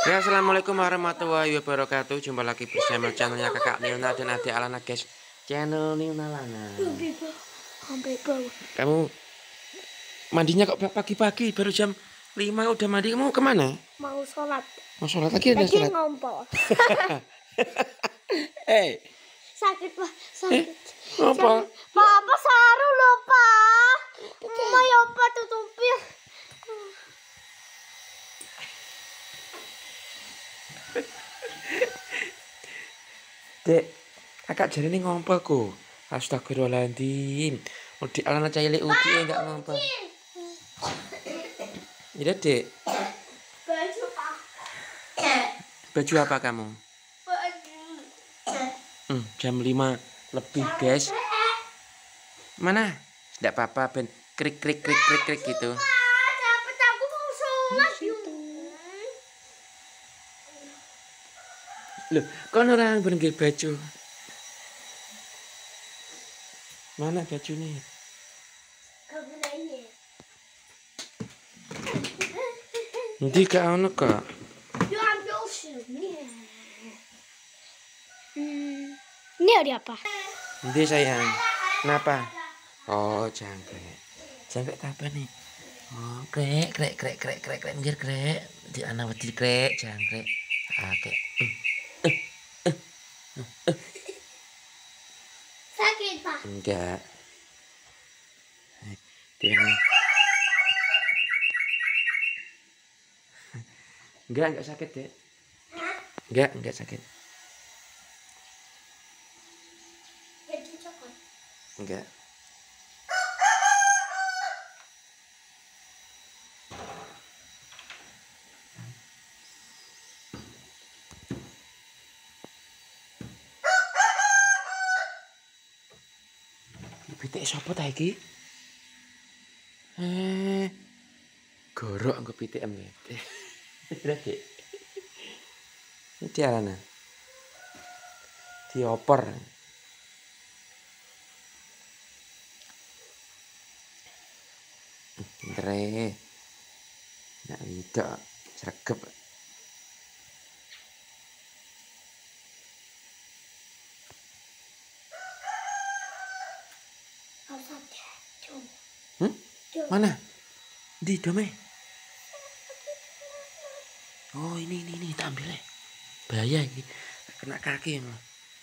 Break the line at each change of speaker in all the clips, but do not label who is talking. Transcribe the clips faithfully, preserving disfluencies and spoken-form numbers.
Ya, assalamualaikum warahmatullahi wabarakatuh. Jumpa lagi bersama channelnya kakak Nilna dan adik Alana, guys. Channel Nilna Lana. Kamu mandinya kok pagi-pagi? Baru jam lima udah mandi. Kamu kemana?
Mau sholat.
Mau sholat lagi? Udah
Lagi
sholat?
ngompol.
Eh,
Sakit pak, sakit.
ngompol?
Papa saru loh pak. Mau ya pak tutupi.
Dek, kakak jadi ini ngompol ku. Astagfirullahaladzim. Udah Alana caile uti enggak ngompol. Iya, Dek.
Baju pak.
Baju apa kamu?
Baju.
Hmm, jam lima lebih, guys. Mana? Tidak apa-apa, ben krik krik krik krik krik gitu.
Dapat aku mau sholat yuk.
Loh, kan orang berengge baju. Mana baju nih?
Kamu nanya.
Nanti gak ono kok.
Yuk ambil sini. Hmm. Ini ada apa?
Nanti sayang. Kenapa? Oh, jangkrik. Jangkrik apa nih? Oh, krek krek krek krek krek krek minggir krek. Di anak wedi krek jangkrik. Oke.
Sakit pak.
Enggak. Dia Enggak, enggak sakit, Dek. Enggak, enggak sakit.
Jadi coklat.
Enggak. Pitik sapa ta iki? Eh. Gorok anggo pitik em. Dek. Ini Alana. Dioper. Ndre. Nak widok sregep. Hmm? Mana? Di dome. Oh, ini ini ini tak ambil ya. Bahaya ini. Kena kaki emang.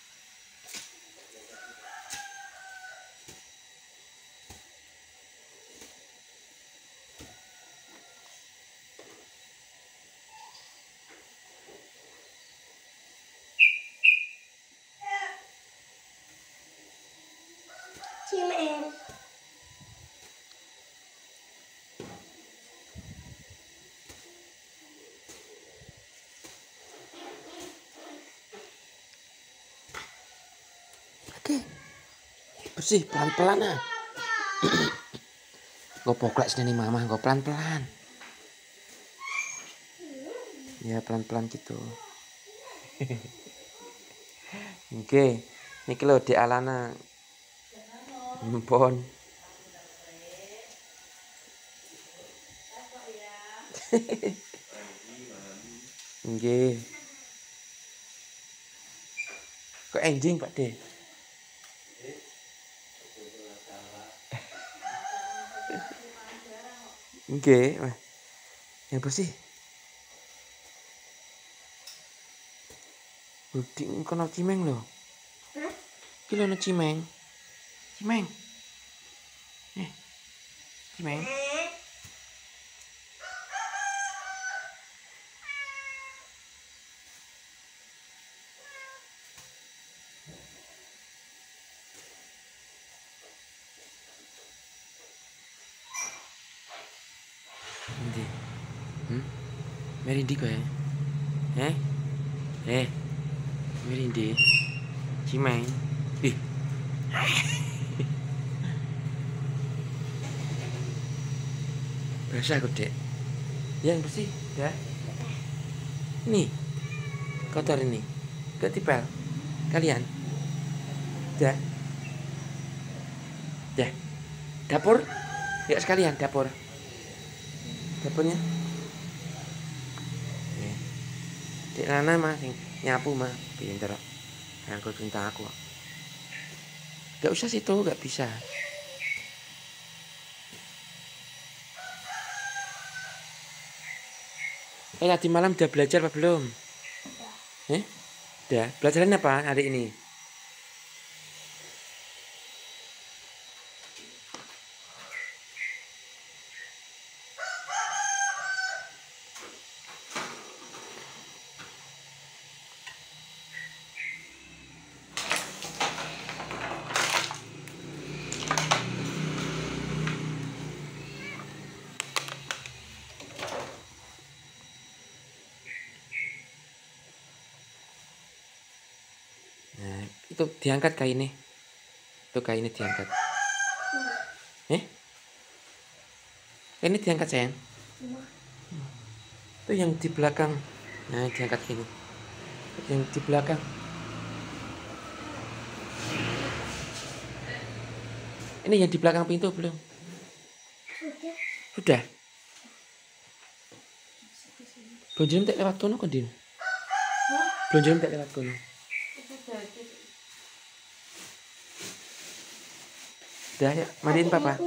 Cimeng.
Oke. Bersih pelan-pelan ah. Gue poklek sini mama, gue pelan-pelan. Ya pelan-pelan gitu. Oke. Niki lho Dek Alana. Mpon. Nggih. Kok enjing Pak De? Nggih, yang bersih. Budi kono cimeng lho.
Hah?
Iki lho cimeng. Cimeng. Eh. Cimeng. Ndi? Hmm? Merindi kok ya? Eh? Eh? Merindi? Cimeng? Ih. Basah kok, Dek. Yang bersih, dah. Ini. Kotor ini. Ketipel. Kalian. Dah. Dah. Dapur? Ya sekalian dapur. Dapurnya. Oke. Dik Nana mah sing nyapu mah pinter. Yang perintah aku. Gak usah situ, gak bisa. Eh tadi malam udah belajar apa belum? Udah. Eh? Udah. Belajaran apa hari ini? Nah, itu diangkat kainnya. Itu kainnya diangkat. Eh? Ini diangkat sayang. Itu yang di belakang. Nah, diangkat gini. Yang di belakang. Ini yang di belakang pintu belum? Sudah. Bonjol tak lewat kono kok, Din? Bonjol tak lewat kono. Udah ya, mandiin papa.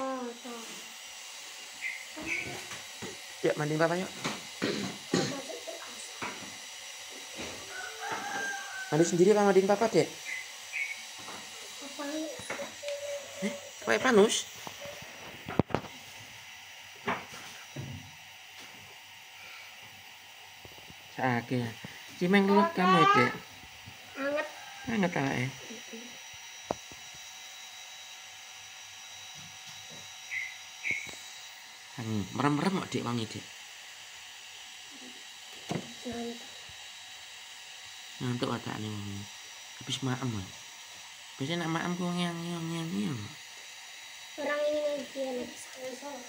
Ya, mandiin papa yuk. Mandi sendiri apa mandiin papa, Dek? Eh, pakai panus? Sakit. Cimeng dulu kamu ya, Dek.
Hangat.
Hangat lah eh. Hmm, merem-merem kok, Dek, wangi, Dek. Ngantuk wataknya wangi. Habis maem kan. Biasanya nak maem ku ngiang ngiang ngiang ngiang.
Orang ini lagi lagi sholat.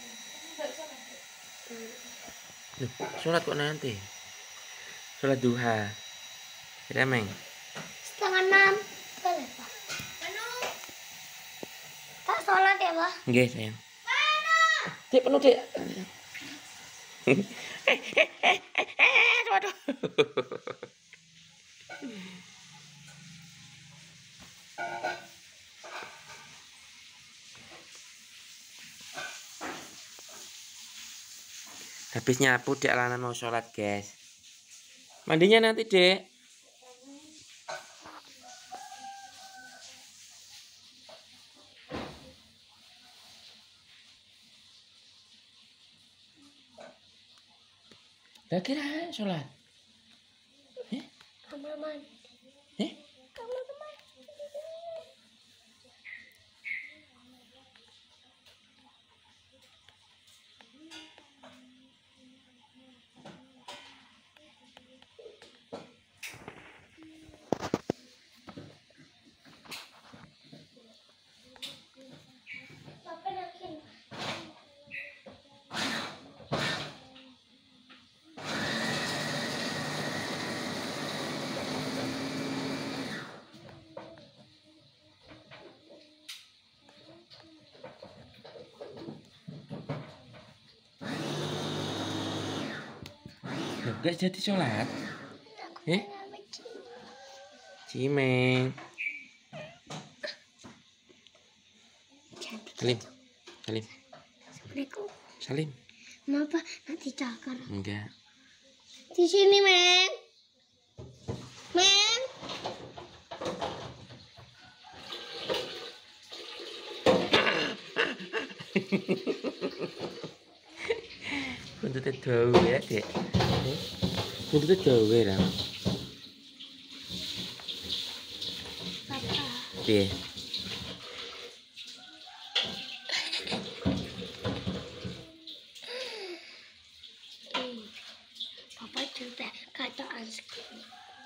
Loh, sholat kok nanti? Sholat duha. Ya, Meng.
Setengah enam. Boleh, Pak. Tak sholat ya, Pak?
Nggih, sayang. Dek, penuh, Dek. Waduh. Habis nyapu, Dek Lana mau sholat, guys. Mandinya nanti, Dek. Dah kira sholat. Eh?
Kamar mandi.
Eh?
Kamar mandi. Papa yakin.
Loh, gak jadi sholat? Eh? Cimeng. Salim. Salim.
Assalamualaikum.
Salim.
Kenapa nanti cakar?
Enggak.
Di sini, Meng. Meng.
Buntutnya dawe ya, Dek. Eh? Buntutnya dawe lah.
Papa.
Piye?
Hmm. Papa coba kataan segini.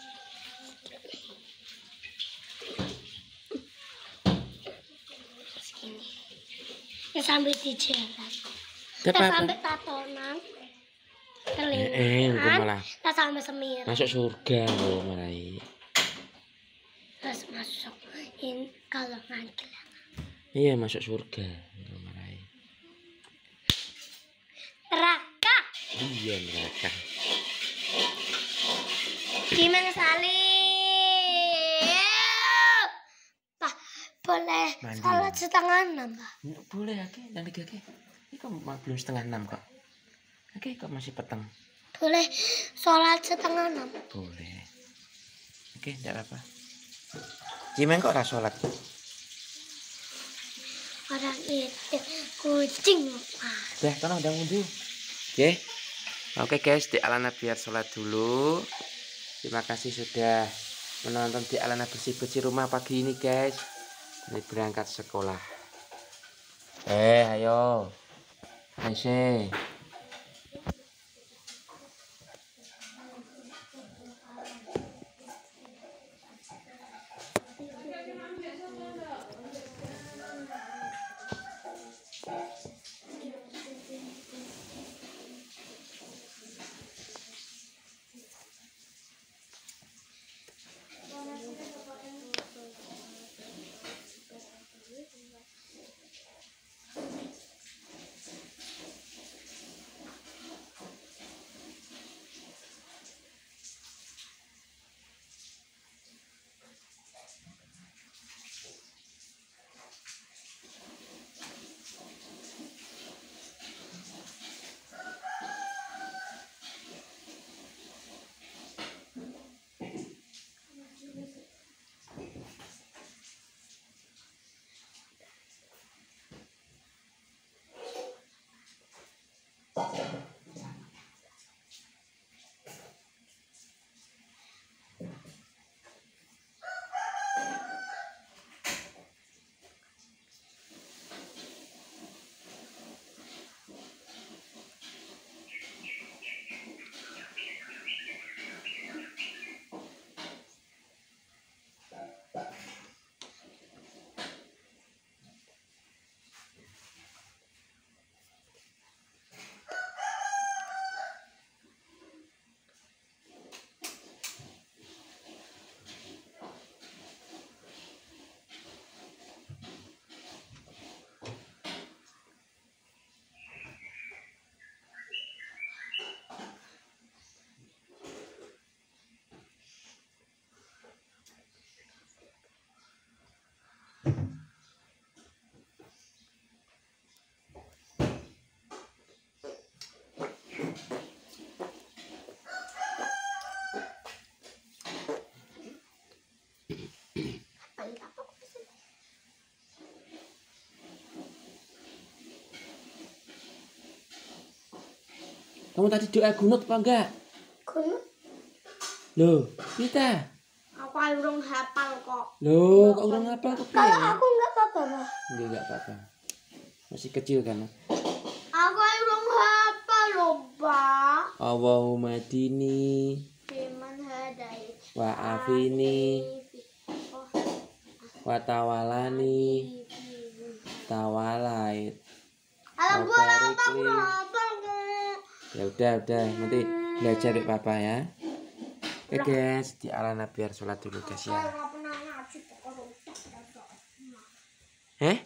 Segini. Ya sambil di jalan.
Gak
Kita
apa-apa.
sampai tatonan.
Eh, eh, engko
Kelingan.
malah
Kita sampai semir.
masuk surga loh, Marai.
Terus masuk in kalau ngangkil.
Iya, masuk surga loh, Marai.
Neraka.
Iya, neraka.
Cimeng Sali. Pak, boleh
Mandi.
sholat setengah enam, Pak?
Boleh, oke. Yang tiga, oke. Ini kok belum setengah enam kok. Oke, kok masih petang.
Boleh sholat setengah enam.
Boleh. Oke, tidak apa-apa. Cimeng kok ora sholat?
Orang itu kucing, Pak.
Dah, tono udah wudhu. Oke. Oke guys, di Alana biar sholat dulu. Terima kasih sudah menonton di Alana bersih-bersih rumah pagi ini guys. Ini berangkat sekolah. Eh, ayo. Ayo. Kamu tadi doa gunut apa enggak?
Gunut?
Loh, kita.
Aku urung hafal kok.
Loh, kok orang hafal kok?
Kalau aku enggak apa-apa, Pak.
Enggak, enggak apa-apa. Masih kecil kan?
Aku urung hafal loh, Pak.
Allahumma dini
Firman hadai.
wa afini wa tawalani tawalait.
Alam gua
Barik
apa
li.
udah hafal kok.
Ya udah, udah. Nanti belajar deh papa ya. Oke guys, di Alana biar sholat dulu guys ya. Eh?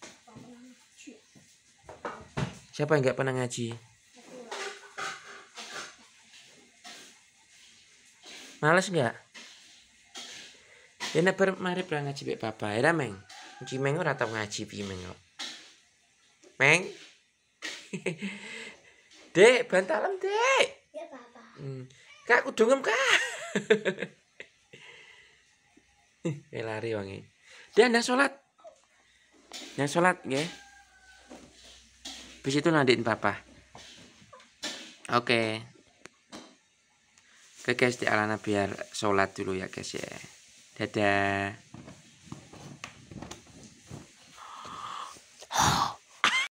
Siapa yang nggak pernah ngaji? Males nggak? Ya nek mari pernah ngaji bek papa. Ya meng. Cimeng ora tau ngaji piye meng kok. Meng. Dek, bantalan, Dek.
Ya, Papa.
Hmm. Kak kudu ngem, Kak. Eh lari wangi. Dan dah sholat. Dah sholat nggih. Habis itu nandiin papa. Oke. Oke guys, di Alana biar sholat dulu ya guys ya. Dadah.